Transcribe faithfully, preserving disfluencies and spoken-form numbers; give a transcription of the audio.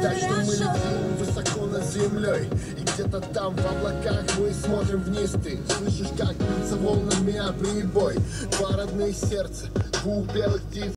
Так что мы летим высоко над землей, и где-то там в облаках мы смотрим вниз. Ты слышишь, как бьются волнами о прибой, два родные сердца, двух белых птиц.